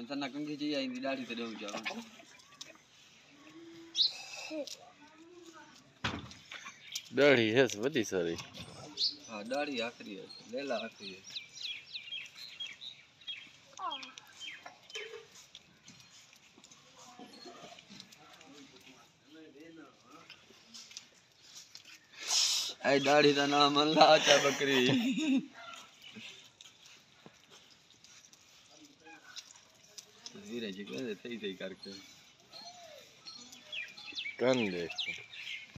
सन्ना कंगी जी आई दाढ़ी ते देऊ जाओ दाढ़ी है वधी सारी हां दाढ़ी आखरी है लेला आखरी है आई दाढ़ी दा नाम अल्लाह चा बकरी धीरे जी कहते सही सही करके कन देख